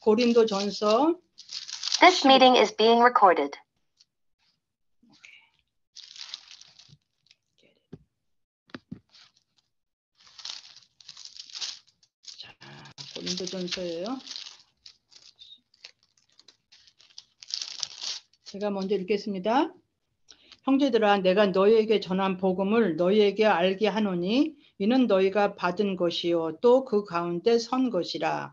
고린도전서 This meeting is being recorded. 자, 고린도전서예요. 제가 먼저 읽겠습니다. 형제들아, 내가 너희에게 전한 복음을 너희에게 알게 하노니 이는 너희가 받은 것이요 또 그 가운데 선 것이라.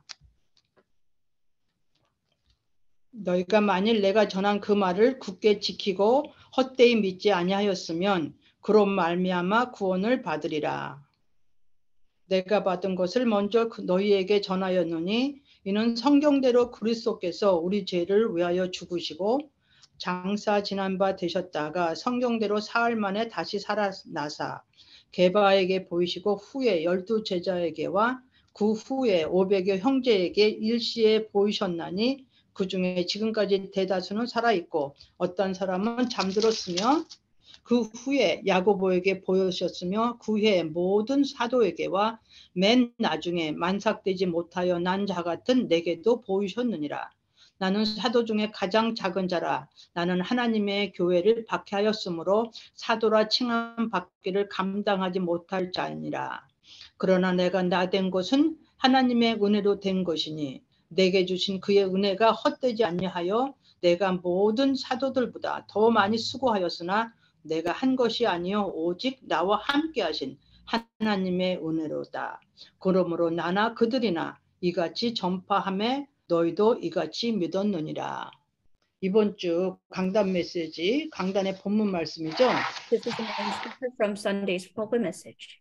너희가 만일 내가 전한 그 말을 굳게 지키고 헛되이 믿지 아니하였으면 그로 말미암아 구원을 받으리라. 내가 받은 것을 먼저 너희에게 전하였노니 이는 성경대로 그리스도께서 우리 죄를 위하여 죽으시고 장사 지난 바 되셨다가 성경대로 사흘 만에 다시 살아나사 게바에게 보이시고 후에 12 제자에게와 그 후에 500여 형제에게 일시에 보이셨나니 그 중에 지금까지 대다수는 살아있고 어떤 사람은 잠들었으며 그 후에 야고보에게 보이셨으며 그 후에 모든 사도에게와 맨 나중에 만삭되지 못하여 난 자 같은 내게도 보이셨느니라. 나는 사도 중에 가장 작은 자라. 나는 하나님의 교회를 박해하였으므로 사도라 칭함 받기를 감당하지 못할 자니라. 그러나 내가 나된 것은 하나님의 은혜로 된 것이니 내게 주신 그의 은혜가 헛되지 아니하여 내가 모든 사도들보다 더 많이 수고하였으나 내가 한 것이 아니요 오직 나와 함께 하신 하나님의 은혜로다. 그러므로 나나 그들이나 이같이 전파함에 너희도 이같이 믿었느니라. 이번 주 강단 메시지, 강단의 본문 말씀이죠. This is the main scripture from Sunday's pulpit message.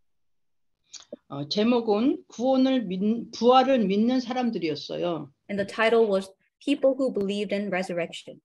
제목은 부활을 믿는 사람들이었어요. And the title was People Who Believed in Resurrection.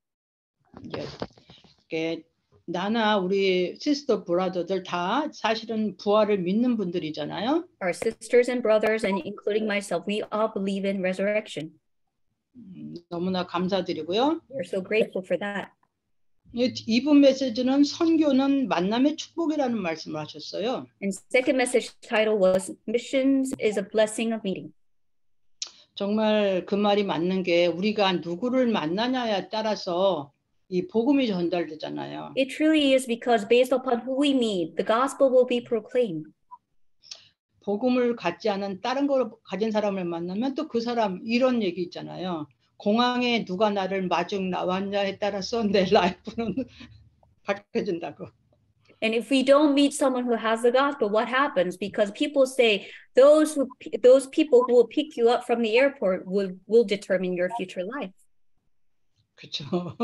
예, 나나 우리 시스터 브라더들 다 사실은 부활을 믿는 분들이잖아요. Our sisters and brothers, and including myself, we all believe in resurrection. 너무나 감사드리고요. We're so grateful for that. 이분 메시지는 선교는 만남의 축복이라는 말씀을 하셨어요. And second message title was Missions is a Blessing of Meeting. 정말 그 말이 맞는 게 우리가 누구를 만나냐에 따라서 이 복음이 전달되잖아요. It truly is because based upon who we meet, the gospel will be proclaimed. 복음을 갖지 않은 다른 걸 가진 사람을 만나면 또 그 사람 이런 얘기 있잖아요. 공항에 누가 나를 마중 나왔냐에 따라서 내 라이프는 바뀌어진다고. And if we don't meet someone who has the gospel, what happens? Because people say those people who will pick you up from the airport will determine your future life. 그렇죠.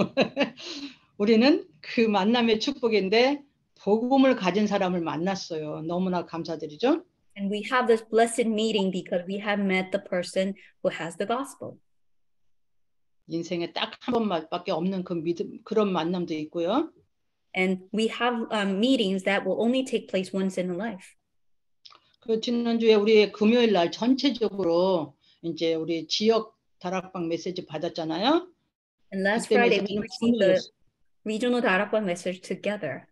우리는 그 만남의 축복인데 복음을 가진 사람을 만났어요. 너무나 감사드리죠. And we have this blessed meeting because we have met the person who has the gospel. 인생에 딱 한 번밖에 없는 그런 만남도 있고요. And we have meetings that will only take place once in a life. 그 지난주에 우리 금요일 날 전체적으로 이제 우리 지역 다락방 메시지 받았잖아요. And last Friday we received the regional 다락방 message together.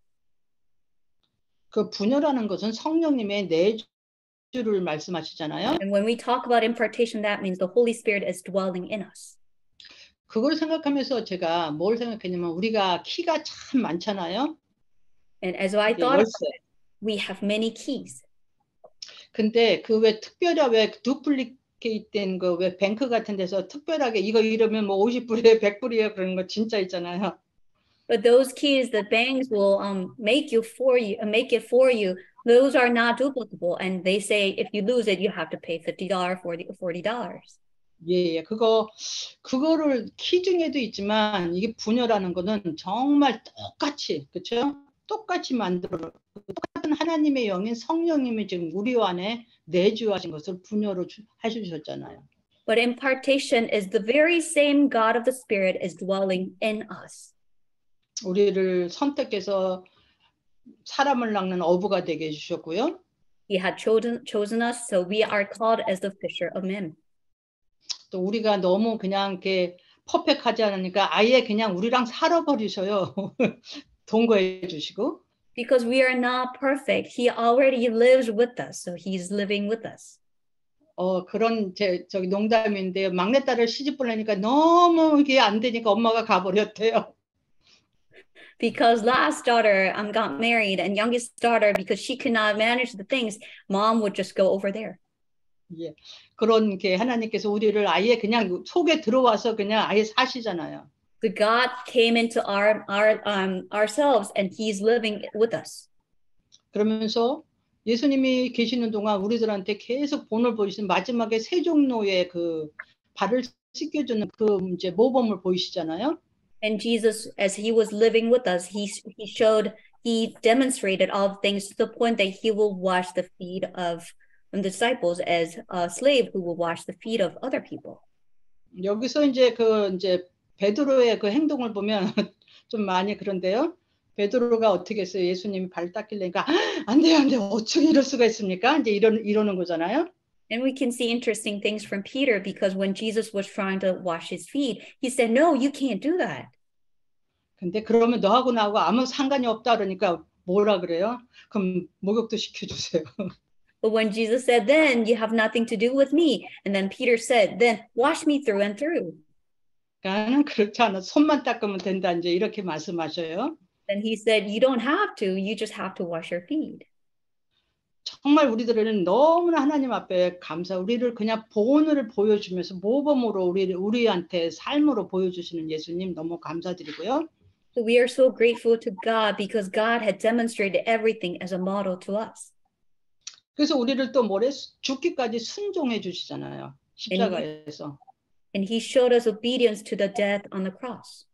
그 분열하는 것은 성령님의 내주를 말씀하시잖아요. And when we talk about impartation, that means the Holy Spirit is dwelling in us. 그걸 생각하면서 제가 뭘 생각했냐면 우리가 키가 참 많잖아요. And as I thought about it, we have many keys. 근데 그 왜 특별히 왜 두플리케이트 된 거 왜 뱅크 같은 데서 특별하게 이거 이러면 뭐 50불이에요, 100불이에요 그런 거 진짜 있잖아요. But those keys, the banks will make it for you. Those are not duplicable, and they say if you lose it, you have to pay $50, $40. 예, 그거를 키 중에도 있지만 이게 분열하는 거는 정말 똑같이, 그렇죠? 똑같이 만들어 똑같은 하나님의 영인 성령님이 지금 우리 안에 내주하신 것을 분열을 해주셨잖아요. But impartation is the very same God of the Spirit is dwelling in us. 우리를 선택해서 사람을 낚는 어부가 되게 해주셨고요. He had chosen us, so we are called as the fisher of men. 또 우리가 너무 그냥 이렇게 퍼펙트하지 않으니까 아예 그냥 우리랑 살아버리셔요. 동거해 주시고. Because we are not perfect, He already lives with us, so He's living with us. 그런 저기 농담인데요. 막내딸을 시집 보내니까 너무 이게 안 되니까 엄마가 가버렸대요. Because last daughter got married, and youngest daughter, because she could not manage the things, mom would just go over there. 예. 그런 게 하나님께서 우리를 아예 그냥 속에 들어와서 그냥 아예 사시잖아요. So God came into ourselves, and He's living with us. 그러면서 예수님이 계시는 동안 우리들한테 계속 본을 보이시는 마지막에 세종로에 그 발을 씻겨주는 그 이제 모범을 보이시잖아요. And Jesus, as He was living with us, He demonstrated all things to the point that He will wash the feet of the disciples as a slave who will wash the feet of other people. 여기서 이제 이제 베드로의 그 행동을 보면 좀 많이 그런데요. 베드로가 어떻게 했어요? 예수님이 발 닦이려니까 안 돼요, 안 돼요. 어떻게 이럴 수가 있습니까? 이제 이러는 거잖아요. And we can see interesting things from Peter, because when Jesus was trying to wash his feet, he said, "No, you can't do that." 근데 그러면 너하고 나하고 아무 상관이 없다 그러니까 뭐라 그래요? 그럼 목욕도 시켜주세요. But when Jesus said, "Then you have nothing to do with me," and then Peter said, "Then wash me through and through." 나는 그렇지 않아. 손만 닦으면 된다. 이제 이렇게 말씀하셔요. Then he said, "You don't have to. You just have to wash your feet." 정말 우리들은 너무나 하나님 앞에 감사. 우리를 그냥 본을 보여주면서 모범으로 우리한테 삶으로 보여주시는 예수님 너무 감사드리고요. So we are so grateful to God, because God had demonstrated everything as a model to us. 그래서 우리를 또 뭐래? 죽기까지 순종해 주시잖아요. 십자가에서. And He showed us obedience to the death on the cross.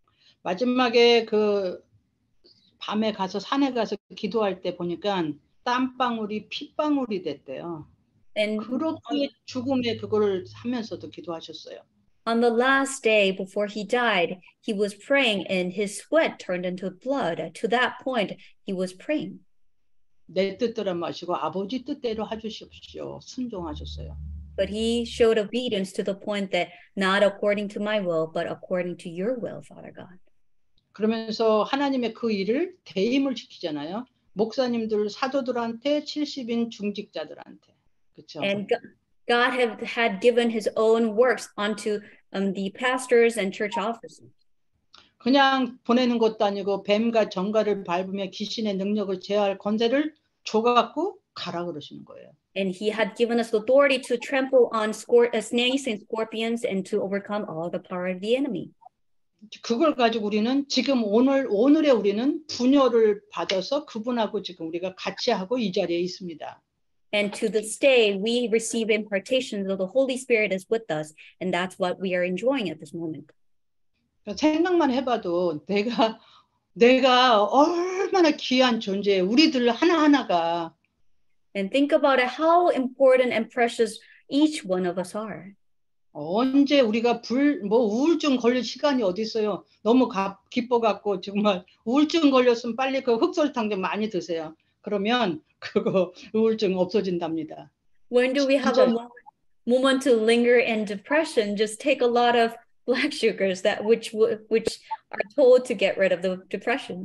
마지막에 그 밤에 가서 산에 가서 기도할 때 보니까 땀방울이 핏방울이 됐대요. And 그렇게 죽음의 그거를 하면서도 기도하셨어요. on the last day before He died, He was praying, and His sweat turned into blood. To that point, He was praying. 내 뜻대로 마시고 아버지 뜻대로 해주십시오. 순종하셨어요. But He showed obedience to the point that not according to my will, but according to your will, Father God. 그러면서 하나님의 그 일을 대임을 시키잖아요. 목사님들, 사도들한테 70인 중직자들한테. 그렇죠? And God had given His own works onto the pastors and church officers. 그냥 보내는 것도 아니고 뱀과 정갈을 밟으며 귀신의 능력을 제어할 권세를 줘갖고 가라 그러시는 거예요. And He had given us authority to trample on snakes and scorpions, and to overcome all the power of the enemy. 그걸 가지고 우리는 지금 오늘의 우리는 분열을 받아서 그분하고 지금 우리가 같이 하고 이 자리에 있습니다. And to this day, we receive impartations of the Holy Spirit is with us, and that's what we are enjoying at this moment. 생각만 해봐도 내가 얼마나 귀한 존재예요. 우리들 하나하나가. And think about it, how important and precious each one of us are. 언제 우리가 우울증 걸릴 시간이 어디 있어요? 너무 기뻐갖고 정말 우울증 걸렸으면 빨리 그 흑설탕 좀 많이 드세요. 그러면 그거 우울증 없어진답니다. When do we have a moment to linger in depression? Just take a lot of black sugars which are told to get rid of the depression.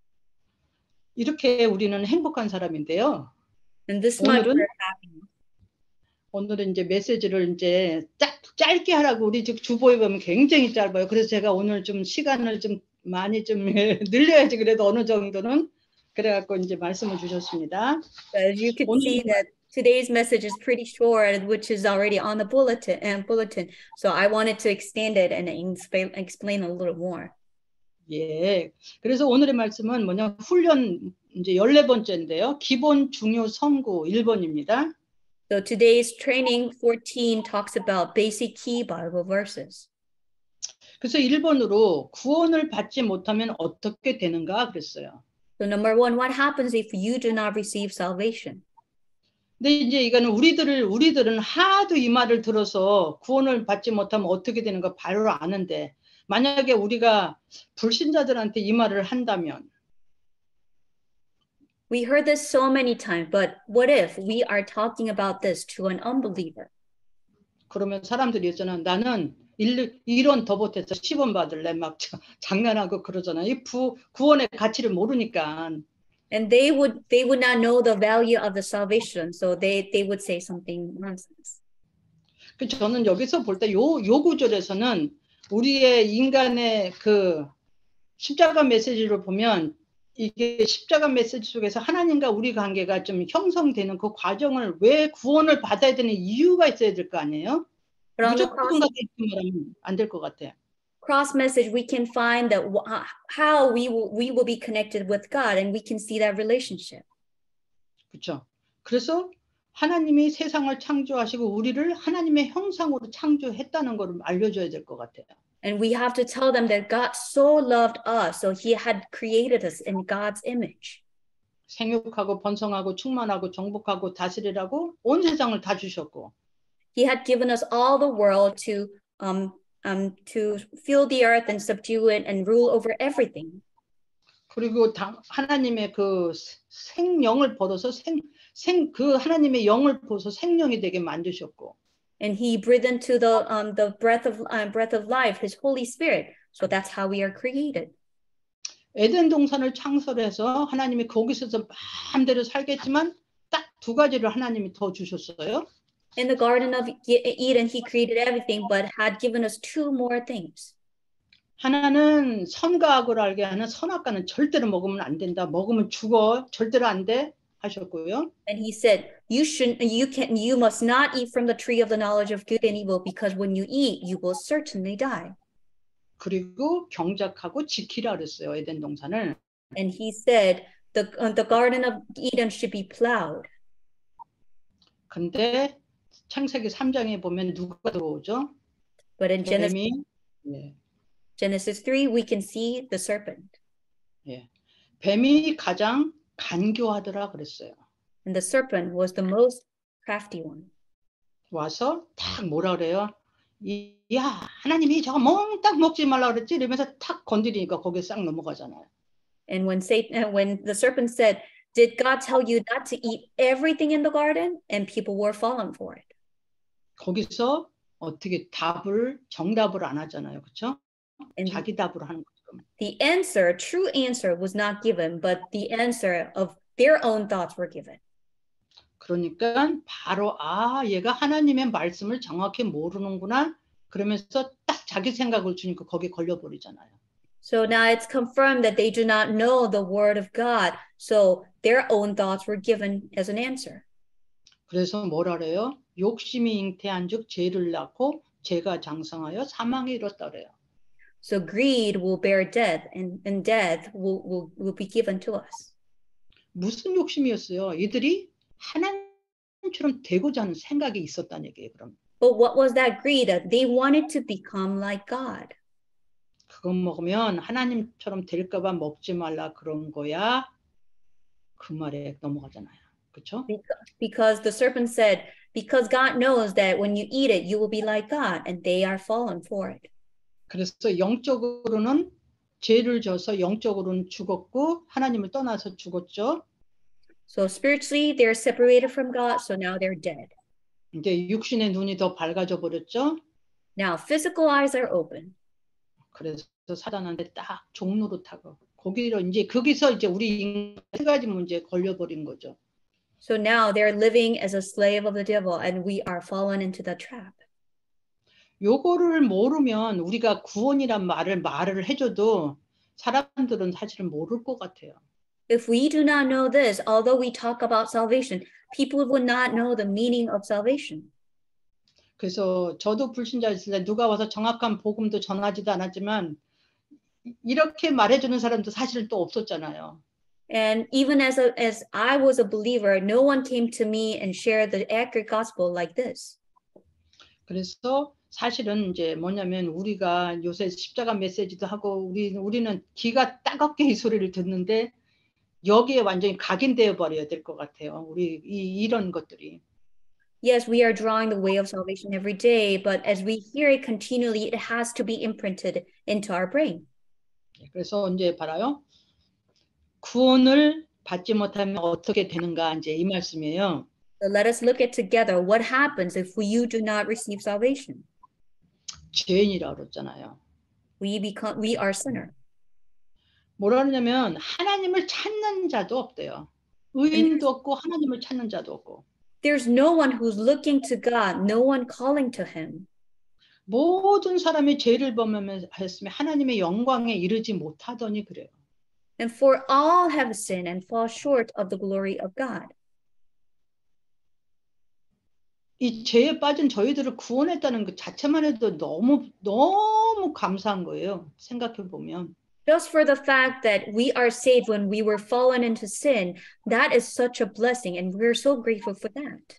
이렇게 우리는 행복한 사람인데요. And this much we're happy. 오늘은 이제 메시지를 이제 짧게 하라고 우리 주보에 보면 굉장히 짧아요. 그래서 제가 오늘 좀 시간을 좀 많이 좀 늘려야지 그래도 어느 정도는 그래갖고 이제 말씀을 주셨습니다. As you can see that today's message is pretty short, which is already on the bulletin. So I wanted to extend it and explain a little more. 예. 그래서 오늘의 말씀은 뭐냐? 훈련 이제 14번째인데요. 기본 중요 선구 1번입니다. So today's training 14 talks about basic key Bible verses. 그래서 1번으로 구원을 받지 못하면 어떻게 되는가 그랬어요. So number 1, what happens if you do not receive salvation? 근데 이제 이거는 우리들은 하도 이 말을 들어서 구원을 받지 못하면 어떻게 되는가 바로 아는데 만약에 우리가 불신자들한테 이 말을 한다면 We heard this so many times, but what if we are talking about this to an unbeliever? 그러면 사람들이 있잖아. 나는 1원 더 보태서 10원 받을래 막 장난하고 그러잖아. 이 구원의 가치를 모르니까. And they would not know the value of the salvation, so they would say something nonsense. 저는 여기서 볼 때 요 구절에서는 우리의 인간의 그 십자가 메시지를 보면 이게 십자가 메시지 속에서 하나님과 우리 관계가 좀 형성되는 그 과정을 왜 구원을 받아야 되는 이유가 있어야 될 거 아니에요? But on the 무조건 가서 이렇게 말하면 안 될 것 같아요. cross message, we can find that how we will be connected with God, and we can see that relationship. 그렇죠. 그래서 하나님이 세상을 창조하시고 우리를 하나님의 형상으로 창조했다는 걸 알려줘야 될 것 같아요. And we have to tell them that God so loved us, so he had created us in God's image. 생육하고 번성하고 충만하고 정복하고 다스리라고 온 세상을 다 주셨고. He had given us all the world to fill the earth and subdue it and rule over everything. 그리고 하나님의 그 생령을 벗어서 그 하나님의 영을 벗어 생명이 되게 만드셨고. And he breathed into the breath of life, his Holy Spirit. So that's how we are created. 에덴 동산을 창설해서 하나님이 거기서 마음대로 살겠지만 딱 두 가지를 하나님이 더 주셨어요. In the Garden of Eden, he created everything, but had given us two more things. 하나는 선과 악을 알게 하는 선악과는 절대로 먹으면 안 된다. 먹으면 죽어. 절대로 안 돼. 하셨고요. And he said, you must not eat from the tree of the knowledge of good and evil, because when you eat, you will certainly die. 그리고 경작하고 지키라 그랬어요. 에덴 동산을. And he said, the Garden of Eden should be plowed. 근데 창세기 3장에 보면 누가 들어오죠? But in 예. Genesis 3, we can see the serpent. 예. 뱀이 가장 간교하더라 그랬어요. And the serpent was the most crafty one. 와서 탁 뭐라 그래요? 야, 하나님이 저거 몽땅 먹지 말라 그랬지? 이러면서 탁 건드리니까 거기에 싹 넘어가잖아요. And when the serpent said, did God tell you not to eat everything in the garden? And people were fallen for it. 거기서 어떻게 정답을 안 하잖아요. 그렇죠? 자기 답으로 하는 거죠. The true answer was not given, but the answer of their own thoughts were given. 그러니까 바로 얘가 하나님의 말씀을 정확히 모르는구나. 그러면서 딱 자기 생각을 주니까 거기에 걸려버리잖아요. So now it's confirmed that they do not know the word of God. So their own thoughts were given as an answer. 그래서 뭐라 그래요? 욕심이 잉태한즉 죄를 낳고 죄가 장성하여 사망에 이뤘다 그래요. So greed will bear death, and death will be given to us. 무슨 욕심이었어요? 이들이 하나님처럼 되고자 하는 생각이 있었다는 얘기예요. 그럼. But what was that greed? They wanted to become like God. 그거 먹으면 하나님처럼 될까봐 먹지 말라 그런 거야. 그 말에 넘어가잖아요. 그렇죠? Because the serpent said, because God knows that when you eat it, you will be like God, and they are fallen for it. 그래서 영적으로는 죄를 져서 영적으로는 죽었고 하나님을 떠나서 죽었죠. So spiritually, they're separated from God, so now they're dead. 이제 육신의 눈이 더 밝아져 버렸죠. Now physical eyes are open. 그래서 사단한테 딱 종로로 타고 거기서 이제 우리 세 가지 문제에 걸려버린 거죠. So now they're living as a slave of the devil, and we are fallen into the trap. 요거를 모르면 우리가 구원이란 말을 해줘도 사람들은 사실은 모를 것 같아요. If we do not know this, although we talk about salvation, people would not know the meaning of salvation. 그래서 저도 불신자였을 때 누가 와서 정확한 복음도 전하지도 않았지만 이렇게 말해주는 사람도 사실은 또 없었잖아요. And even as I was a believer, no one came to me and shared the accurate gospel like this. 그래서 사실은 이제 뭐냐면 우리가 요새 십자가 메시지도 하고 우리는 귀가 따갑게 이 소리를 듣는데 여기에 완전히 각인되어 버려야 될 것 같아요. 우리 이런 것들이. Yes, we are drawing the way of salvation every day, but as we hear it continually, it has to be imprinted into our brain. 그래서 이제 봐라요. 구원을 받지 못하면 어떻게 되는가 이제 이 말씀이에요. So let us look at together what happens if you do not receive salvation. 죄인이라고 그랬잖아요. We are sinner. 뭐라 그러냐면 하나님을 찾는 자도 없대요. 의인도 없고 하나님을 찾는 자도 없고. There's no one who's looking to God, no one calling to him. 모든 사람이 죄를 범하였으며 하나님의 영광에 이르지 못하더니 그래요. And for all have sinned and fall short of the glory of God. 이 죄에 빠진 저희들을 구원했다는 그 자체만 해도 너무 감사한 거예요. 생각해 보면. Just for the fact that we are saved when we were fallen into sin, that is such a blessing, and we're so grateful for that.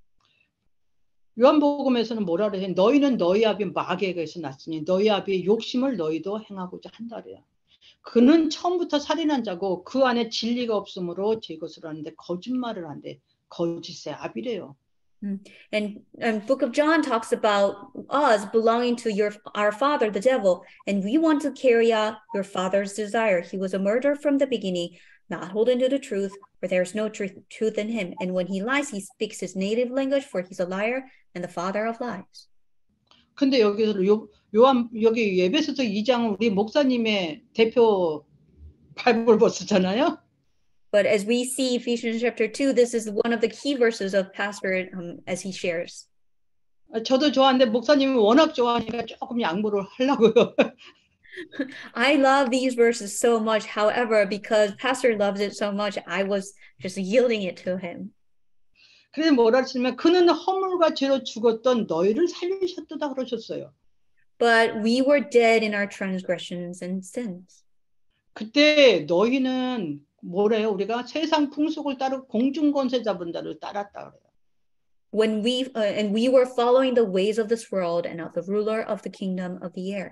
요한복음에서는 뭐라 그래요? 너희는 너희 아비 마귀에게서 났으니 너희 아비의 욕심을 너희도 행하고자 한다 그래요. 그는 처음부터 살인한 자고 그 안에 진리가 없으므로 제 것을 하는데 거짓말을 한대. 거짓의 아비래요. And Book of John talks about us belonging to our father, the devil, and we want to carry out your father's desire. He was a murderer from the beginning, not holding to the truth, for there is no truth in him. And when he lies, he speaks his native language, for he's a liar and the father of lies. 근데 여기서 여기 에베소서 2장은 우리 목사님의 대표 바이블 버스잖아요. But as we see Ephesians chapter 2, this is one of the key verses of Pastor as he shares. 저도 좋아하는데 목사님이 워낙 좋아하니까 조금 양보를 하려고요. I love these verses so much. However, because Pastor loves it so much, I was just yielding it to him. 그래서 뭐라 했으면 그는 허물과 죄로 죽었던 너희를 살리셨도다 그러셨어요. But we were dead in our transgressions and sins. 그때 너희는 뭐래요? 우리가 세상 풍속을 따르고 공중 권세 잡은 자를 따랐다 그래요. When we were following the ways of this world and of the ruler of the kingdom of the air.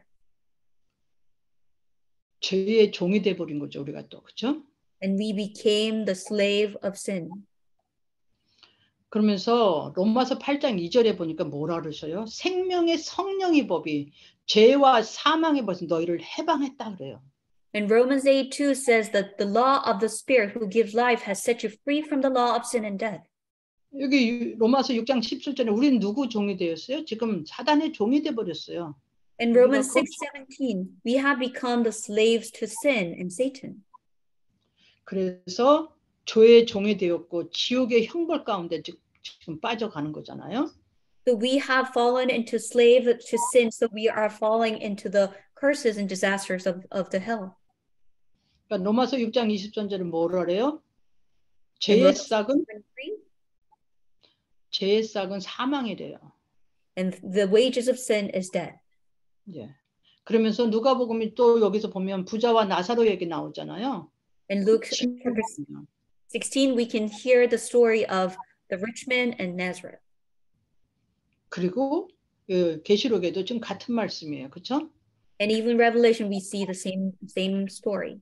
죄의 종이 돼 버린 거죠, 우리가 또. 그렇죠? And we became the slave of sin. 그러면서 로마서 8장 2절에 보니까 뭐라 그러셔요? 생명의 성령의 법이 죄와 사망의 법에서 너희를 해방했다 그래요. And Romans 8:2 says that the law of the Spirit who gives life has set you free from the law of sin and death. 여기 로마서 6장 17절에 우리는 누구 종이 되었어요? 지금 사단의 종이 돼 버렸어요. In Romans 6:17, we have become the slaves to sin and Satan. 그래서 죄의 종이 되었고 지옥의 형벌 가운데 지금 빠져가는 거잖아요. So we have fallen into slave to sin, so we are falling into the curses and disasters of the hell. 그러니까 로마서 6장 23절은 뭐라 그래요? 죄의 싹은 사망이래요. And the wages of sin is death. 예. 그러면서 누가복음이 또 여기서 보면 부자와 나사로 얘기 나오잖아요. In Luke chapter 16, we can hear the story of the rich man and Nazareth. 그리고 계시록에도 지금 같은 말씀이에요. 그렇죠? And even Revelation, we see the same story.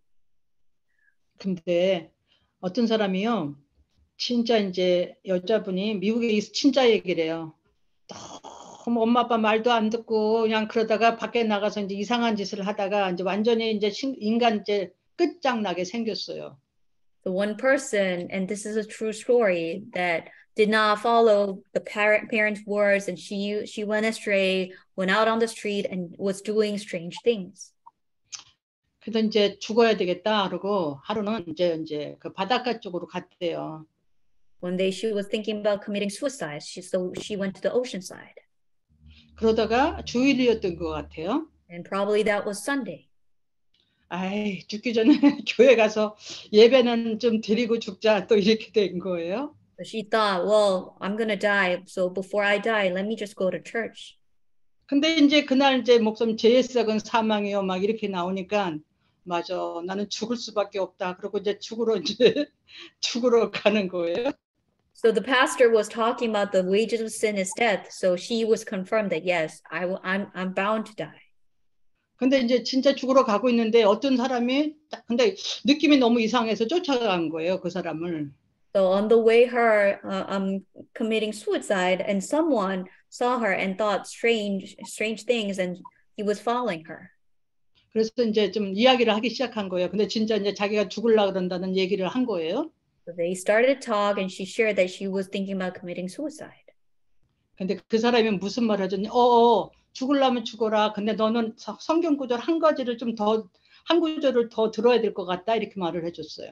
근데 어떤 사람이요, 진짜 이제 여자분이 미국에 진짜 얘기를 해요. 너무 엄마 아빠 말도 안 듣고 그냥 그러다가 밖에 나가서 이제 이상한 짓을 하다가 이제 완전히 이제 인간 이제 끝장나게 생겼어요. The one person, and this is a true story, that did not follow the parents' words, and she went astray, went out on the street, and was doing strange things. 그래서 이제 죽어야 되겠다 그러고 하루는 이제 그 바닷가 쪽으로 갔대요. One day she was thinking about committing suicide, so she went to the ocean side. 그러다가 주일이었던 것 같아요. And probably that was Sunday. 아이, 죽기 전에 교회 가서 예배는 좀 드리고 죽자 또 이렇게 된 거예요. So she thought, well, I'm gonna die, so before I die, let me just go to church. 근데 이제 그날 이제 목사님 죄의 싹은 사망이요 막 이렇게 나오니까 맞아, 나는 죽을 수밖에 없다. 그리고 이제 죽으러 가는 거예요. So the pastor was talking about the wages of sin is death. So she was confirmed that yes, I'm bound to die. 근데 이제 진짜 죽으러 가고 있는데 어떤 사람이 근데 느낌이 너무 이상해서 쫓아간 거예요, 그 사람을. So on the way her committing suicide, and someone saw her and thought strange things, and he was following her. 그래서 이제 좀 이야기를 하기 시작한 거예요. 근데 진짜 이제 자기가 죽으려고 그런다는 얘기를 한 거예요. So they started to talk, and she shared that she was thinking about committing suicide. 근데 그 사람이 무슨 말을 하더니 죽으려면 죽어라. 근데 너는 성경 구절 한 구절을 더 들어야 될 것 같다. 이렇게 말을 해줬어요.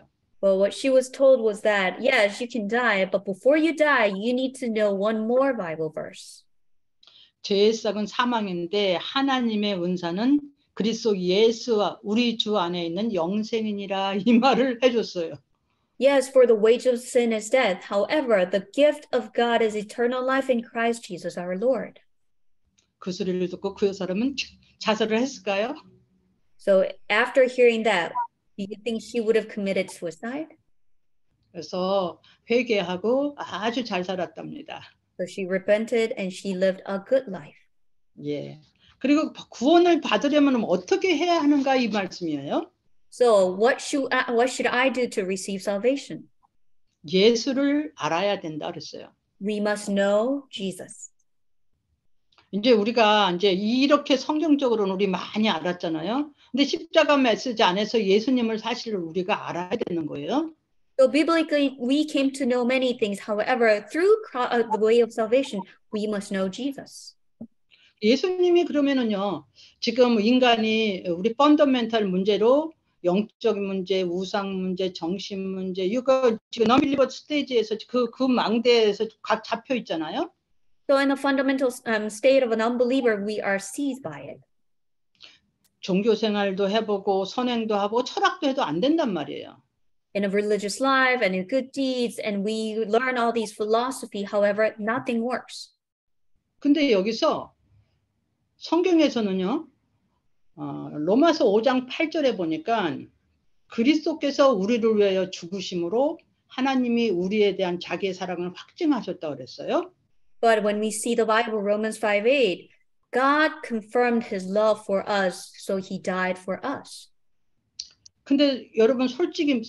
Well, what she was told was that, yes, you can die, but before you die, you need to know one more Bible verse. 죄의 싹은 사망인데 하나님의 은사는 그리스도 예수와 우리 주 안에 있는 영생이니라 이 말을 해줬어요. Yes, for the wage of sin is death. However, the gift of God is eternal life in Christ Jesus our Lord. 그 소리를 듣고 그 사람은 자살을 했을까요? So after hearing that, do you think she would have committed suicide? 그래서 회개하고 아주 잘 살았답니다. So she repented and she lived a good life. 예. 그리고 구원을 받으려면 어떻게 해야 하는가 이 말씀이에요. So what should I do to receive salvation? 예수를 알아야 된다 그랬어요. We must know Jesus. 이제 우리가 이제 이렇게 성경적으로는 우리 많이 알았잖아요. 근데 십자가 메시지 안에서 예수님을 사실 우리가 알아야 되는 거예요. So biblically, we came to know many things. However, through the way of salvation, we must know Jesus. 예수님이 그러면은요, 지금 인간이 우리 펀더멘탈 문제로 영적인 문제, 우상 문제, 정신 문제, 이거 지금 넘빌리버 스테이지에서 그 망대에서 각 잡혀 있잖아요. So in the fundamental state of an unbeliever, we are seized by it. 종교 생활도 해보고 선행도 하고 철학도 해도 안 된단 말이에요. In a religious life and in good deeds, and we learn all these philosophy. However, nothing works. 근데 여기서 성경에서는요, 로마서 5장 8절에 보니까 그리스도께서 우리를 위하여 죽으심으로 하나님이 우리에 대한 자기의 사랑을 확증하셨다고 그랬어요. But when we see the Bible, Romans 5:8, God confirmed his love for us, so he died for us. 근데 여러분 솔직히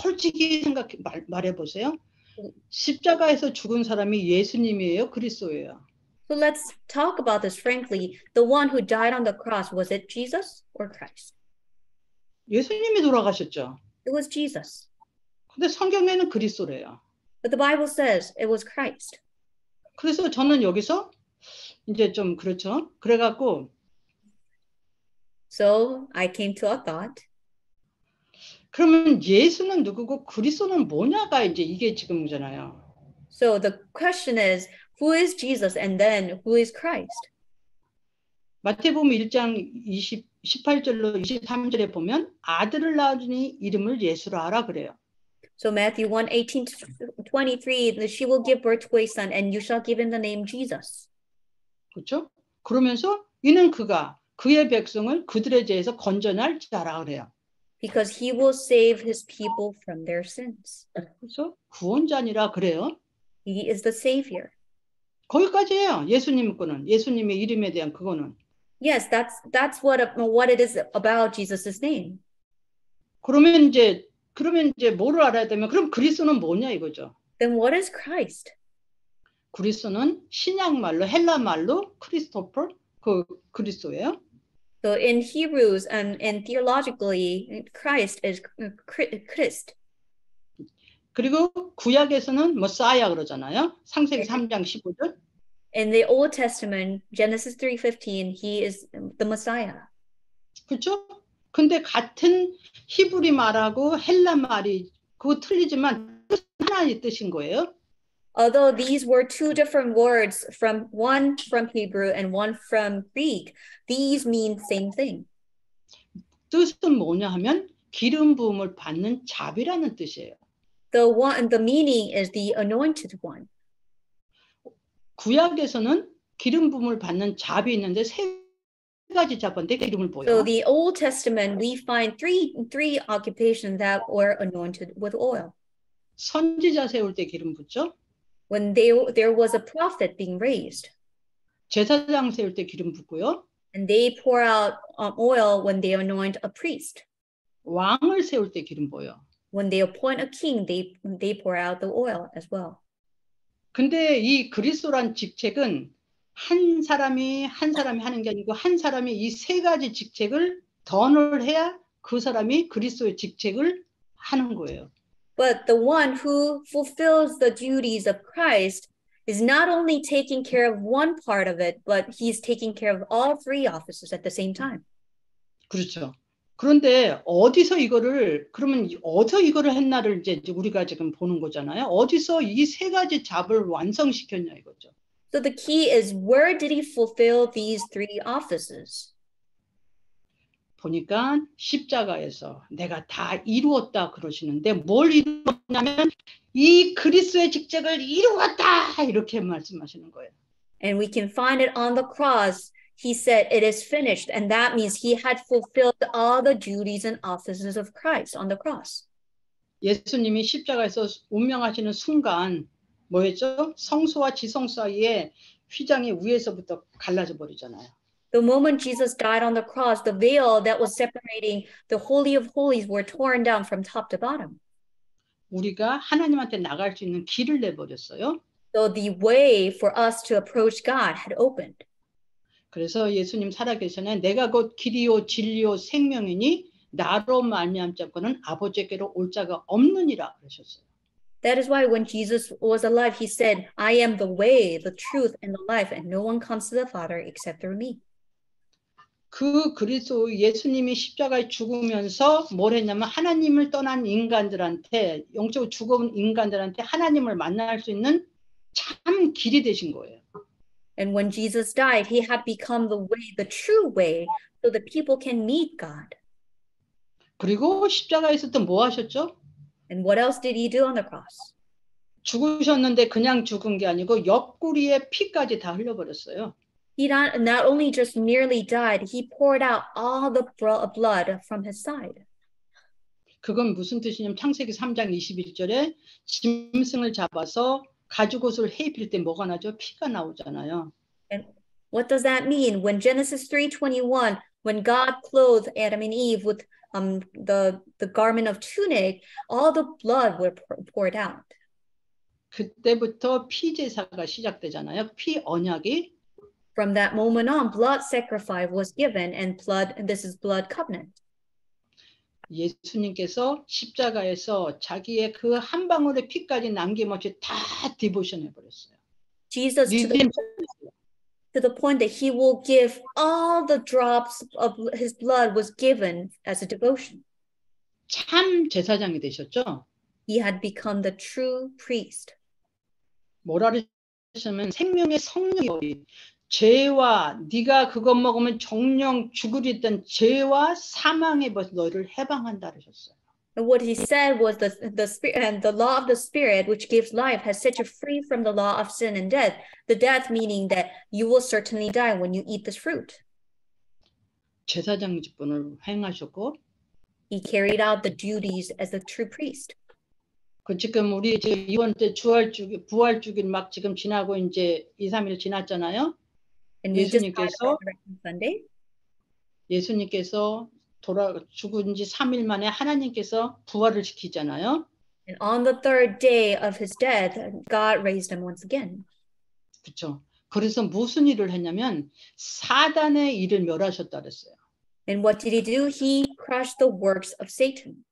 말해 보세요. 십자가에서 죽은 사람이 예수님이에요, 그리스도예요? So let's talk about this frankly. The one who died on the cross, was it Jesus or Christ? 예수님이 돌아가셨죠. It was Jesus. 근데 성경에는 그리스도래요. But the Bible says it was Christ. 그래서 저는 여기서 이제 좀 그렇죠. 그래갖고 So I came to a thought. 그러면 예수는 누구고 그리스도는 뭐냐가 이제 이게 지금이잖아요. So the question is, who is Jesus and then who is Christ? 마태복음 1장 18절로 23절에 보면 아들을 낳으니 이름을 예수라 하라 그래요. So Matthew 1:18-23, that she will give birth to a son and you shall give him the name Jesus. 그렇죠? 그러면서 이는 그가 그의 백성을 그들의 죄에서 건져낼 자라 그래요. Because he will save his people from their sins. 그래서 구원자니라 그래요. He is the Savior. 거기까지예요. 예수님 거는 예수님의 이름에 대한 그거는. Yes, that's what it is about Jesus' name. 그러면 이제 뭐를 알아야 되면 그럼 그리스도는 뭐냐 이거죠. Then what is Christ? 그리스도는 신약 말로 헬라 말로 크리스토퍼 그 그리스도예요. So in Hebrews and theologically, Christ is Christ. 그리고 구약에서는 머사야 그러잖아요. 창세기 3장 15절. In the Old Testament, Genesis 3:15, he is the Messiah. 그렇죠? 근데 같은 히브리 말하고 헬라 말이 그거 틀리지만 뜻은 하나의 뜻인 거예요. Although these were two different words, one from Hebrew and one from Greek, these mean same thing. 뜻은 뭐냐 하면 기름 부음을 받는 자비라는 뜻이에요. The meaning is the anointed one. 구약에서는 기름 부음을 받는 잡이 있는데 세 가지 잡인데 기름을 보여. So the Old Testament, we find three occupations that were anointed with oil. 선지자 세울 때 기름 붓죠. When there was a prophet being raised. 제사장 세울 때 기름 붓고요. And they pour out oil when they anoint a priest. 왕을 세울 때 기름 부어요. When they appoint a king, they pour out the oil as well. 근데 이 그리스도란 직책은 한 사람이 하는 게 아니고 한 사람이 이 세 가지 직책을 던을 해야 그 사람이 그리스도의 직책을 하는 거예요. But the one who fulfills the duties of Christ is not only taking care of one part of it, but he's taking care of all three offices at the same time. 그렇죠. 그런데 그러면 어디서 이거를 했나를 이제 우리가 지금 보는 거잖아요. 어디서 이 세 가지 잡을 완성시켰냐 이거죠. So the key is, where did he fulfill these three offices? 보니까 십자가에서 내가 다 이루었다 그러시는데 뭘 이루었냐면 이 그리스도의 직책을 이루었다 이렇게 말씀하시는 거예요. And we can find it on the cross. He said, it is finished. And that means he had fulfilled all the duties and offices of Christ on the cross. 예수님이 십자가에서 운명하시는 순간 뭐였죠? 성소와 지성 사이에 휘장이 위에서부터 갈라져 버리잖아요. The moment Jesus died on the cross, the veil that was separating the Holy of Holies were torn down from top to bottom. 우리가 하나님한테 나갈 수 있는 길을 내버렸어요. So the way for us to approach God had opened. 그래서 예수님 살아계시네 내가 곧 길이요 진리요 생명이니 나로 말미암지 않고는 아버지께로 올 자가 없느니라 그러셨어요. That is why when Jesus was alive, he said, I am the way, the truth, and the life, and no one comes to the Father except through me. 그 그리스도 예수님이 십자가에 죽으면서 뭘 했냐면 하나님을 떠난 인간들한테 영적으로 죽어온 인간들한테 하나님을 만날 수 있는 참 길이 되신 거예요. And when Jesus died, he had become the way, the true way, so that people can meet God. 그리고 십자가에서 또 뭐 하셨죠? And what else did he do on the cross? 죽으셨는데 그냥 죽은 게 아니고 옆구리에 피까지 다 흘려버렸어요. He not only just merely died, he poured out all the blood from his side. 그건 무슨 뜻이냐면 창세기 3장 21절에 짐승을 잡아서 가죽옷을 해입힐 때 뭐가 나죠? 피가 나오잖아요. And what does that mean? When Genesis 3:21, when God clothed Adam and Eve with the garment of tunic, all the blood were poured out. 그때부터 피 제사가 시작되잖아요. 피 언약이. From that moment on, blood sacrifice was given, and this is blood covenant. 예수님께서 십자가에서 자기의 그 한 방울의 피까지 남김없이 다 디보션 해버렸어요. Jesus to the point that he will give all the drops of his blood was given as a devotion. 참 제사장이 되셨죠? He had become the true priest. 뭐라 그러시면 생명의 성령이 죄와 네가 그것 먹으면 정령 죽으리던 죄와 사망의 벌 너를 해방한다 그러셨어요. And what he said was the spirit and the law of the spirit which gives life has set you free from the law of sin and death. The death meaning that you will certainly die when you eat this fruit. 제사장 직분을 행하셨고 He carried out the duties as the true priest. 그 지금 우리 이번 때 부활주기 막 지금 지나고 이제 2, 3일 지났잖아요. And we just had Resurrection Sunday. 예수님께서 죽은 지 3일 만에 하나님께서 부활을 시키잖아요. And on the third day of his death, God raised him once again. 그렇죠. 그래서 무슨 일을 했냐면 사단의 일을 멸하셨다 그랬어요. And what did he do? He crushed the works of Satan.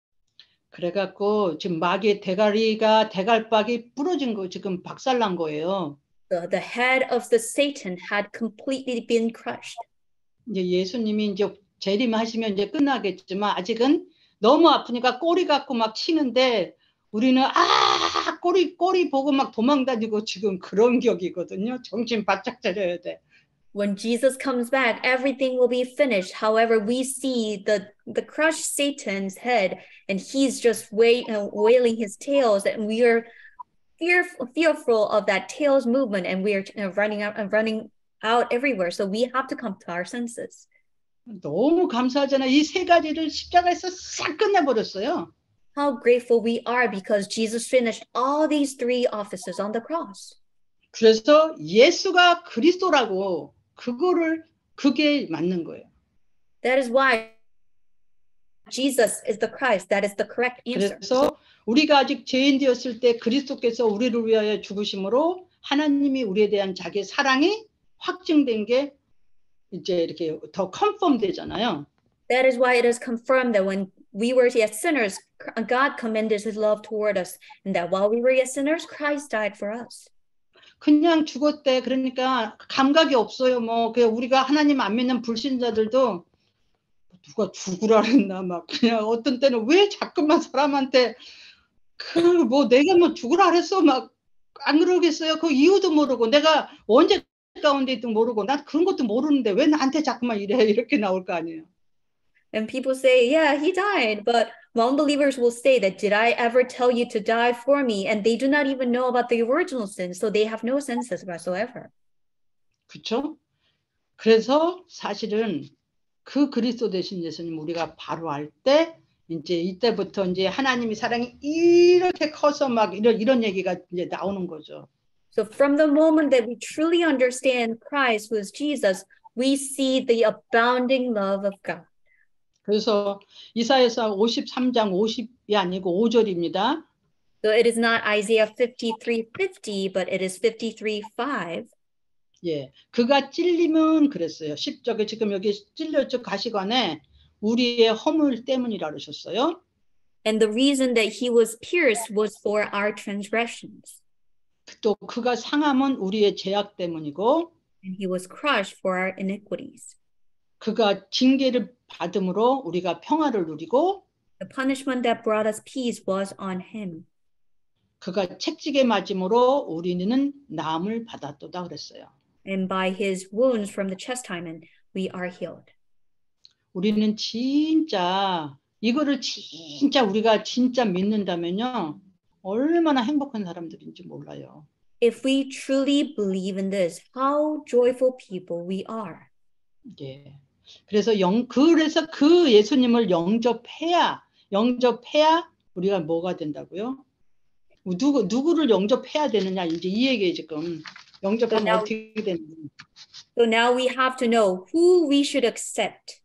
그래갖고 지금 마귀의 대갈박이 부러진 거 지금 박살난 거예요. The head of the Satan had completely been crushed. 이제 예수님이 이제 재림하시면 이제 끝나겠지만 아직은 너무 아프니까 꼬리 갖고 막 치는데 우리는 꼬리 보고 막 도망다니고 지금 그런 격이거든요. 정신 바짝 차려야 돼. When Jesus comes back, everything will be finished. However, we see the crushed Satan's head, and he's just wailing his tails, and we are fearful of that tails movement, and we are running out everywhere. So we have to come to our senses. 너무 감사하잖아요. 이 세 가지를 십자가에서 싹 끝내버렸어요. How grateful we are because Jesus finished all these three offices on the cross. 그래서 예수가 그리스도라고 그게 맞는 거예요. That is why Jesus is the Christ. That is the correct answer. 그래서 우리가 아직 죄인 되었을 때 그리스도께서 우리를 위하여 죽으심으로 하나님이 우리에 대한 자기의 사랑이 확증된 게 이제 이렇게 더 컨펌 되잖아요. That is why it is confirmed that when we were yet sinners, God commended his love toward us, and that while we were yet sinners, Christ died for us. 그냥 죽었대. 그러니까 감각이 없어요. 뭐 우리가 하나님 안 믿는 불신자들도 누가 죽으라 했나 막 그냥 어떤 때는 왜 자꾸만 사람한테 그 뭐 내가 뭐 죽으라 그랬어 막 안 그러겠어요. 그 이유도 모르고 내가 언제 가운데 있든 모르고 난 그런 것도 모르는데 왜 나한테 자꾸만 이래 이렇게 나올 거 아니에요. And people say, yeah, he died. But unbelievers will say that, did I ever tell you to die for me? And they do not even know about the original sin. So they have no senses whatsoever. 그렇죠? 그래서 사실은 그 그리스도 되신 예수님 우리가 바로 알 때 이제 이때부터 이제 하나님이 사랑이 이렇게 커서 막 이런 얘기가 이제 나오는 거죠. So from the moment that we truly understand Christ, who is Jesus, we see the abounding love of God. 그래서 이사야서 53장 50이 아니고 5절입니다. So it is not Isaiah 53:50, but it is 53:5. 예, 그가 찔리면 그랬어요. 10절에 지금 여기 찔렸죠 가시관에 우리의 허물 때문이라 그러셨어요. And the reason that he was pierced was for our transgressions. 또 그가 상함은 우리의 죄악 때문이고 And he was crushed for our iniquities. 그가 징계를 받음으로 우리가 평화를 누리고 The punishment that brought us peace was on him. 그가 채찍에 맞음으로 우리는 나음을 받았도다 그랬어요. And by his wounds from the chastisement, we are healed. 우리는 진짜 이거를 진짜 우리가 진짜 믿는다면요. 얼마나 행복한 사람들인지 몰라요. If we truly believe in this, how joyful people we are. 예. 그래서 그 예수님을 영접해야 우리가 뭐가 된다고요? 누구를 영접해야 되느냐 이제 이 얘기에 지금 영접하면 어떻게 되느냐. So now we have to know who we should accept.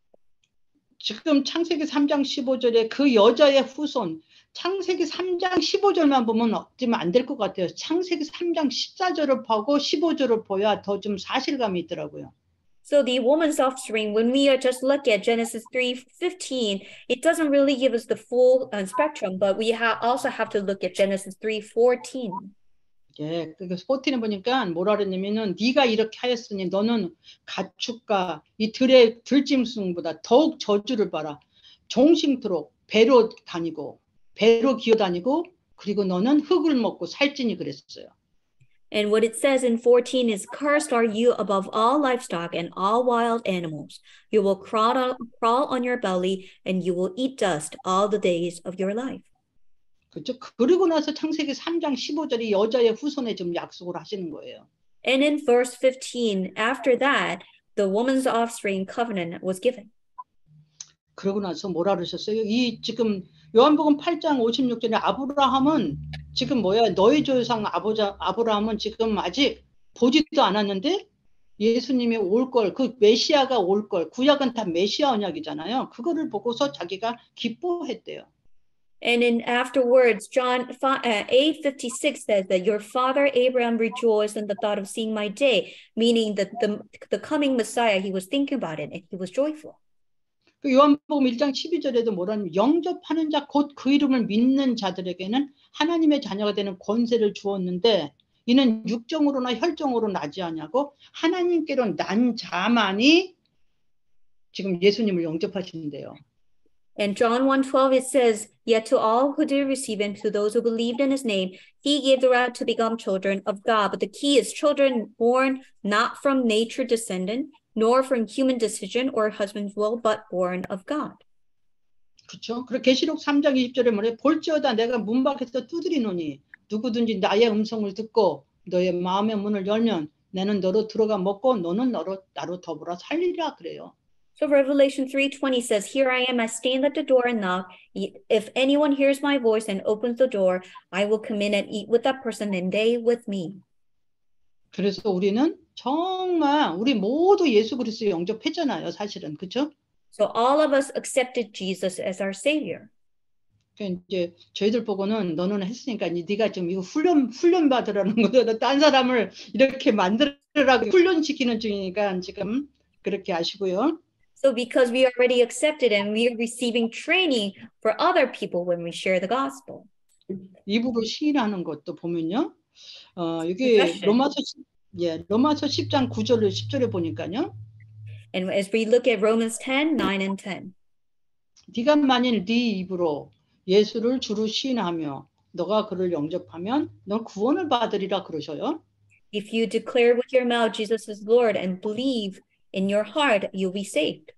지금 창세기 3장 15절에 그 여자의 후손 창세기 3장 15절만 보면 안 될 것 같아요. 창세기 3장 14절을 보고 15절을 보야 더 좀 사실감이 있더라고요. So the woman's offspring, when we just look at Genesis 3:15, it doesn't really give us the full spectrum, but we also have to look at Genesis 3:14. 예, 그래서 14에 보니까 뭐라 그랬냐면은 네가 이렇게 하였으니 너는 가축과 이 들의 들짐승보다 더욱 저주를 봐라. 종식토록 배로 다니고 배로 기어다니고 그리고 너는 흙을 먹고 살찌니 그랬어요. And what it says in 14 is, cursed are you above all livestock and all wild animals. You will crawl on your belly and you will eat dust all the days of your life. 그렇죠? 그리고 나서 창세기 3장 15절이 여자의 후손에 좀 약속을 하시는 거예요. And in verse 15, after that, the woman's offspring covenant was given. 그러고 나서 뭐라 그러셨어요? 이 지금 요한복음 8장 56절에 아브라함은 지금 너희 조상 아브라함은 지금 아직 보지도 않았는데 예수님이 올 걸, 그 메시아가 올 걸, 구약은 다 메시아 언약이잖아요. 그거를 보고서 자기가 기뻐했대요. And in afterwards, John 8:56 says that your father Abraham rejoiced in the thought of seeing my day, meaning that the coming Messiah, he was thinking about it and he was joyful. 그 요한복음 1장 12절에도 뭐라는 영접하는 자 곧 그 이름을 믿는 자들에게는 하나님의 자녀가 되는 권세를 주었는데 이는 육정으로나 혈정으로 나지 않냐고 하나님께로 난 자만이 지금 예수님을 영접하시는데요. And John 1:12 it says, yet to all who did receive him, to those who believed in his name, he gave the right to become children of God. But the key is children born not from nature descendant, nor from human decision or husband's will, but born of God. 그렇죠. 그리고 계시록 3장 20절에 뭐래? 볼지어다 내가 문 밖에서 두드리노니 누구든지 나의 음성을 듣고 너의 마음의 문을 열면 나는 너로 들어가 먹고 너는 나로 더불어 살리라 그래요. So Revelation 3:20 says, here I am, I stand at the door and knock. If anyone hears my voice and opens the door, I will come in and eat with that person and they with me. 그래서 우리는 정말 우리 모두 예수 그리스도 영접했잖아요, 사실은. 그렇죠? So all of us accepted Jesus as our savior. 그러니까 이제 저희들 보고는 너는 했으니까 네가 좀 이거 훈련 받으라는 거죠. 딴 사람을 이렇게 만들으라고 훈련시키는 중이니까 지금 그렇게 아시고요. So because we already accepted and we are receiving training for other people when we share the gospel. 입으로 시인하는 것도 보면요. 여기 로마서 10장 9절을 10절에 보니까요. And as we look at Romans 10, 9 and 10. 네가 만일 네 입으로 예수를 주로 시인하며 너가 그를 영접하면 넌 구원을 받으리라 그러셔요. If you declare with your mouth Jesus is Lord and believe in your heart, you'll be saved.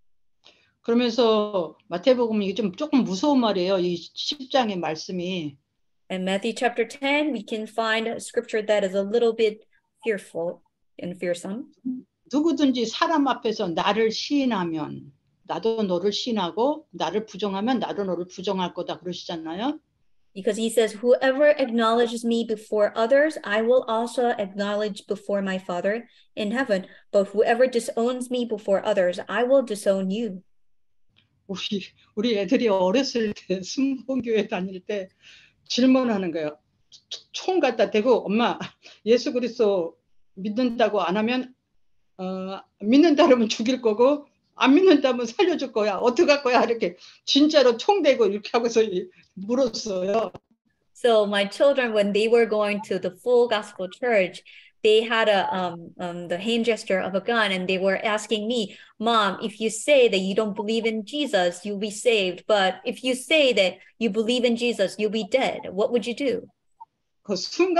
그러면서 마태복음 이게 좀 조금 무서운 말이에요. 이 10장의 말씀이. In Matthew chapter 10, we can find a scripture that is a little bit fearful and fearsome. 누구든지 사람 앞에서 나를 시인하면 나도 너를 시인하고 나를 부정하면 나도 너를 부정할 거다 그러시잖아요. Because he says, whoever acknowledges me before others, I will also acknowledge before my Father in heaven. But whoever disowns me before others, I will disown you. 우리 애들이 어렸을 때 순복음교회 다닐 때 질문하는 거예요. 총 갖다 대고 엄마 예수 그리스도 믿는다고 안 하면 믿는다 그러면 죽일 거고 안 믿는다면 살려줄 거야. 어떡할 거야? 이렇게 진짜로 총 대고 이렇게 하고서 물었어요. So my children, when they were going to the full gospel church, they had the hand gesture of a gun, and they were asking me, Mom, if you say that you don't believe in Jesus, you'll be saved. But if you say that you believe in Jesus, you'll be dead. What would you do? 그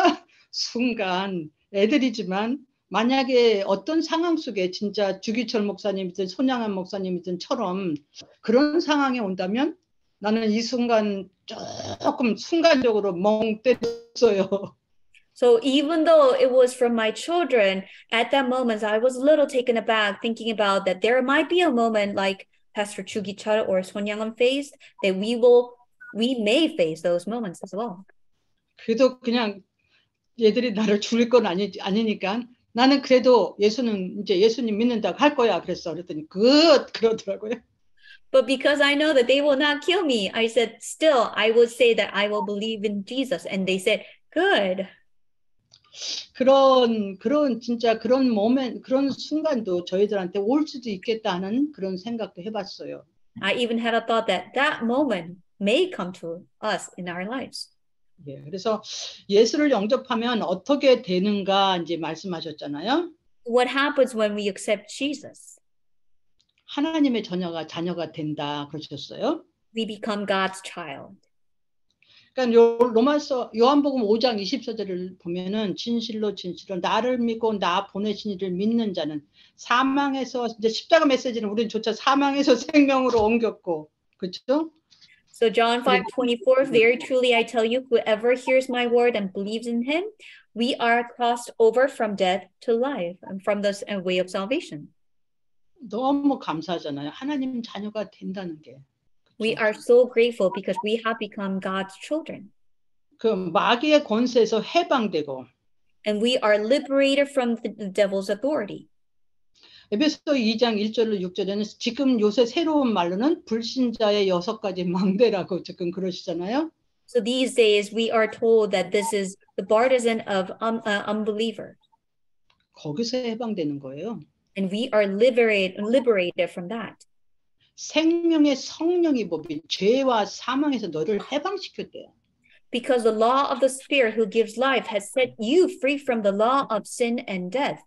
순간 애들이지만 만약에 어떤 상황 속에 진짜 주기철 목사님이든 손양한 목사님이든처럼 그런 상황이 온다면 나는 이 순간 조금 순간적으로 멍 때렸어요. So even though it was from my children, at that moment, I was a little taken aback thinking about that there might be a moment like Pastor Chu Gi-chul or Son Yang-un faced, that we may face those moments as well. 그래도 그냥 얘들이 나를 죽일 건 아니니까 나는 그래도 예수는 이제 예수님 믿는다고 할 거야 그랬어. 그랬더니 그러더라고요. But because I know that they will not kill me, I said, still, I would say that I will believe in Jesus. And they said, good. 그런 진짜 그런 모멘 그런 순간도 저희들한테 올 수도 있겠다 하는 그런 생각도 해봤어요. I even had a thought that that moment may come to us in our lives. 예, 그래서 예수를 영접하면 어떻게 되는가 이제 말씀하셨잖아요. What happens when we accept Jesus? 하나님의 자녀가 된다 그러셨어요. We become God's child. 그러니까 로마서 요한복음 5장 24절을 보면은 진실로 나를 믿고 나 보내신 이를 믿는 자는 사망에서 이제 십자가 메시지는 우리는 조차 사망에서 생명으로 옮겼고 그렇죠? So John 5:24, very truly I tell you, whoever hears my word and believes in him, we are crossed over from death to life and from the way of salvation. 너무 감사하잖아요. 하나님 자녀가 된다는 게. We are so grateful because we have become God's children. 그 마귀의 권세에서 해방되고. And we are liberated from the devil's authority. 에베소 2장 1절로 6절에는 지금 요새 새로운 말로는 불신자의 6가지 망대라고 지금 그러시잖아요. So these days we are told that this is the partisan of unbeliever. 거기서 해방되는 거예요. And we are liberated from that. 생명의 성령이 법인 죄와 사망에서 너를 해방시켰대요. Because the law of the Spirit who gives life has set you free from the law of sin and death.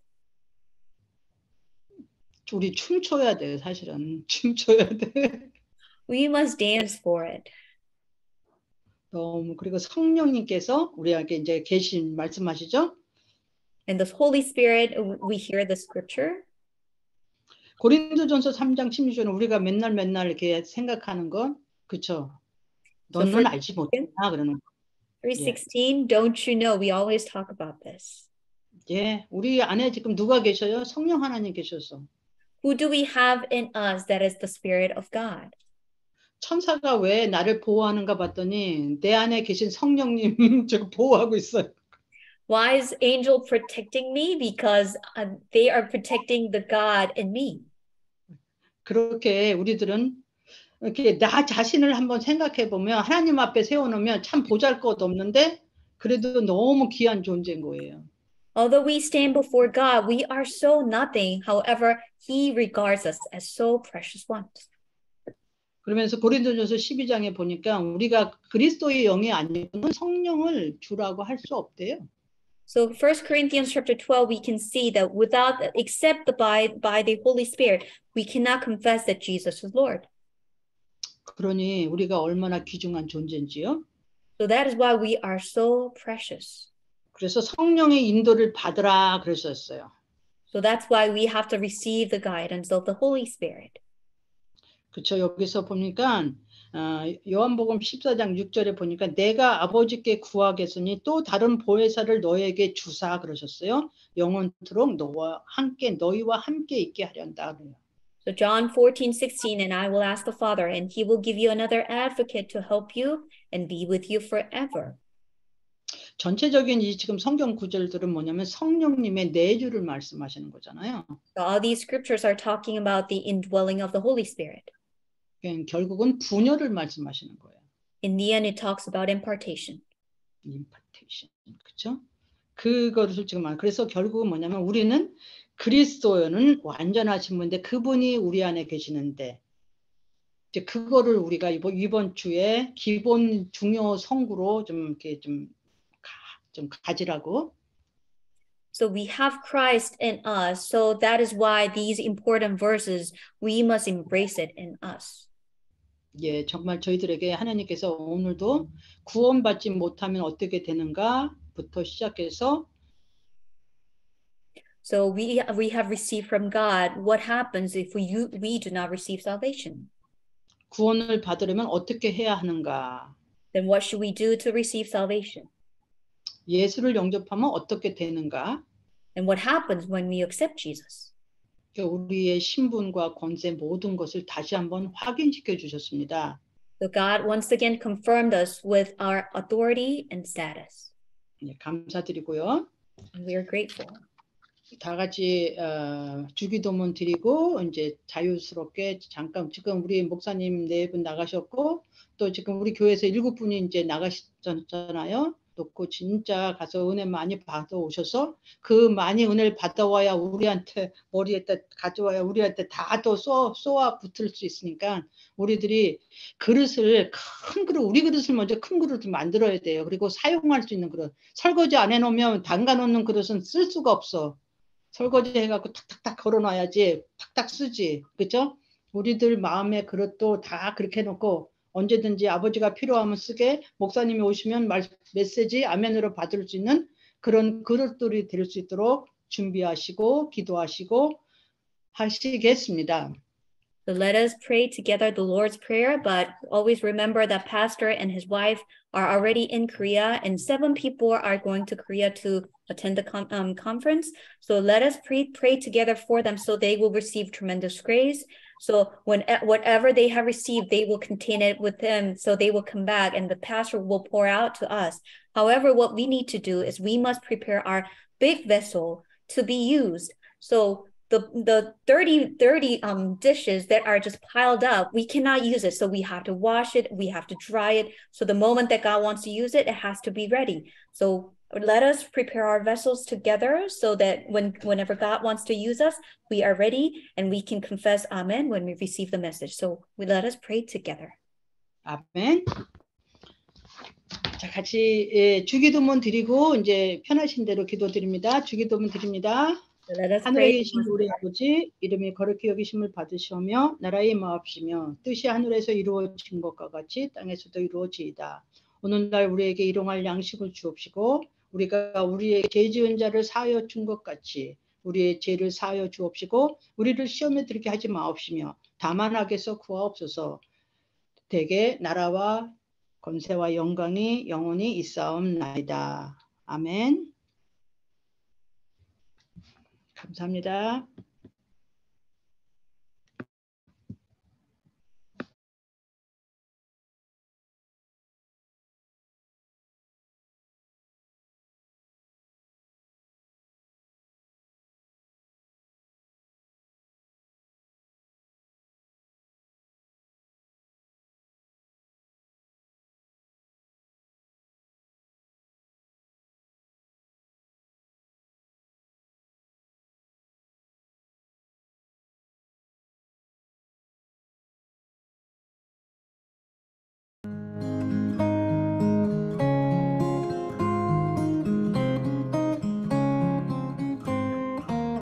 우리 춤춰야 돼, 사실은. 춤춰야 돼. We must dance for it. 그리고 성령님께서 우리에게 이제 계신 말씀하시죠? And the Holy Spirit, we hear the scripture. 고린도전서 3장 16절은 우리가 맨날 이렇게 생각하는 건 그렇죠. 너는 알지 못했나 그러는 거. 3:16, don't you know? We always talk about this. 예, 우리 안에 지금 누가 계셔요? 성령 하나님 계셔서. Who do we have in us that is the Spirit of God? 천사가 왜 나를 보호하는가 봤더니 내 안에 계신 성령님 저 보호하고 있어요. Why is angel protecting me? Because they are protecting the God in me. 그렇게 우리들은 이렇게 나 자신을 한번 생각해 보면 하나님 앞에 세워놓으면 참 보잘것없는데 그래도 너무 귀한 존재인 거예요. Although we stand before God, we are so nothing. However, He regards us as so precious ones. 그러면서 고린도전서 12장에 보니까 우리가 그리스도의 영이 아니고는 성령을 주라고 할 수 없대요. So 1 Corinthians chapter 12, we can see that except by the Holy Spirit, we cannot confess that Jesus is Lord. 그러니 우리가 얼마나 귀중한 존재인지요. So that is why we are so precious. 그래서 성령의 인도를 받으라 그랬었어요. So that's why we have to receive the guidance of the Holy Spirit. 그렇죠. 여기서 보니까 요한복음 14장 6절에 보니까 내가 아버지께 구하겠으니 또 다른 보혜사를 너에게 주사 그러셨어요. 영원토록 너희와 함께 있게 하련다. So John 14:16, and I will ask the Father, and he will give you another advocate to help you and be with you forever. 전체적인 이 지금 성경 구절들은 뭐냐면 성령님의 내주를 말씀하시는 거잖아요. So all these scriptures are talking about the indwelling of the Holy Spirit. 결국은 분열을 말씀하시는 거예요. In the end, it talks about impartation. impartation. 그렇죠? 그것을 지금 그래서 결국은 뭐냐면 우리는 그리스도는 완전하신 분인데 그분이 우리 안에 계시는데 이제 그거를 우리가 이번 주에 기본 중요 성구로 좀 이렇게 좀 가지라고. So we have Christ in us. So that is why these important verses, we must embrace it in us. 예, 정말 저희들에게 하나님께서 오늘도 구원받지 못하면 어떻게 되는가부터 시작해서 So we have received from God what happens if we do not receive salvation. 구원을 받으려면 어떻게 해야 하는가? Then what should we do to receive salvation? 예수를 영접하면 어떻게 되는가? And what happens when we accept Jesus? 우리의 신분과 권세 모든 것을 다시 한번 확인시켜 주셨습니다. So God once again confirmed us with our authority and status. 예, 감사드리고요. And we are grateful. 다 같이 주기도문 드리고 이제 자유스럽게 잠깐 지금 우리 목사님 4분 나가셨고 또 지금 우리 교회에서 7분이 이제 나가셨잖아요. 놓고 진짜 가서 은혜 많이 받아오셔서 그 많이 은혜를 받아와야 우리한테 머리에다 가져와야 우리한테 다 또 쏘아 붙을 수 있으니까 우리들이 그릇을 큰 그릇 우리 그릇을 먼저 큰 그릇을 만들어야 돼요. 그리고 사용할 수 있는 그릇. 설거지 안 해놓으면 담가 놓는 그릇은 쓸 수가 없어. 설거지 해갖고 탁탁탁 걸어놔야지 탁탁 쓰지. 그렇죠? 우리들 마음의 그릇도 다 그렇게 해놓고 언제든지 아버지가 필요하면 쓰게 목사님이 오시면 메시지 아멘으로 받을 수 있는 그런 그릇들이 될 수 있도록 준비하시고 기도하시고 하시겠습니다. So let us pray together the Lord's Prayer, but always remember that Pastor and his wife are already in Korea, and 7 people are going to Korea to attend the conference. So let us pray together for them so they will receive tremendous grace. So whatever they have received, they will contain it with them. So they will come back and the pastor will pour out to us. However, what we need to do is we must prepare our big vessel to be used. So the 30 dishes that are just piled up, we cannot use it. So we have to wash it. We have to dry it. So the moment that God wants to use it, it has to be ready. So let us prepare our vessels together so that whenever God wants to use us, we are ready and we can confess Amen when we receive the message. So let us pray together. 아멘. 자, 같이 주기도문 드리고 이제 편하신 대로 기도드립니다. 주기도문 드립니다. 하늘에 계신 우리 아버지 이름이 거룩히 여기심을 받으시오며 나라의 마옵시며 뜻이 하늘에서 이루어진 것과 같이 땅에서도 이루어지이다. 오늘날 우리에게 일용할 양식을 주옵시고 우리가 우리의 죄 지은 자를 사하여 준 것 같이 우리의 죄를 사하여 주옵시고 우리를 시험에 들게 하지 마옵시며 다만 악에서 구하옵소서. 대개 나라와 권세와 영광이 영원히 있사옵나이다. 아멘. 감사합니다.